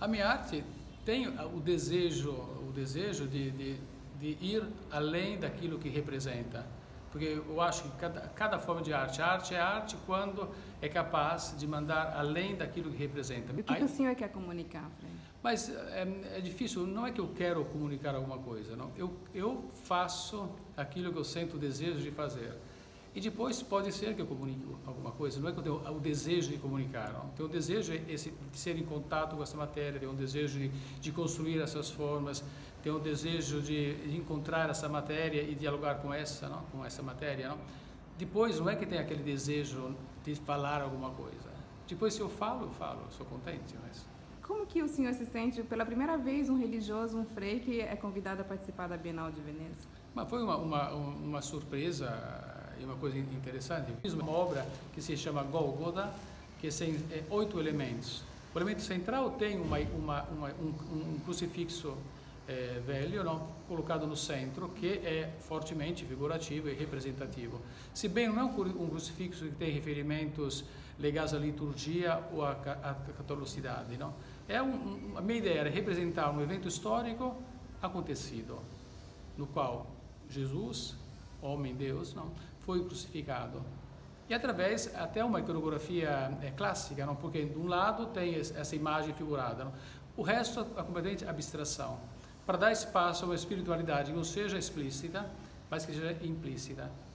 A minha arte tem o desejo de ir além daquilo que representa. Porque eu acho que cada forma de arte, a arte é arte quando é capaz de mandar além daquilo que representa. O que o senhor quer comunicar, Frei? Mas é difícil, não é que eu quero comunicar alguma coisa, não. Eu faço aquilo que eu sinto o desejo de fazer. E depois pode ser que eu comunique alguma coisa, não é que eu tenho o desejo de comunicar, não. Tenho o desejo de ser em contato com essa matéria, tenho o desejo de construir essas formas, tenho o desejo de encontrar essa matéria e dialogar com essa, não? Com essa matéria, não. Depois não é que tem aquele desejo de falar alguma coisa. Depois se eu falo, sou contente, mas... Como que o senhor se sente, pela primeira vez, um religioso, um frei, que é convidado a participar da Bienal de Veneza? Mas foi uma surpresa e uma coisa interessante. Fiz uma obra que se chama Gólgota, que tem 8 elementos. O elemento central tem um crucifixo velho, não, colocado no centro, que é fortemente figurativo e representativo. Se bem não é um crucifixo que tem referimentos ligados à liturgia ou à catolicidade, não? A minha ideia era representar um evento histórico acontecido, no qual Jesus, homem Deus, não, foi crucificado. E através até uma iconografia clássica, não? Porque de um lado tem essa imagem figurada, não? O resto é completamente abstração, para dar espaço a uma espiritualidade que não seja explícita, mas que seja implícita.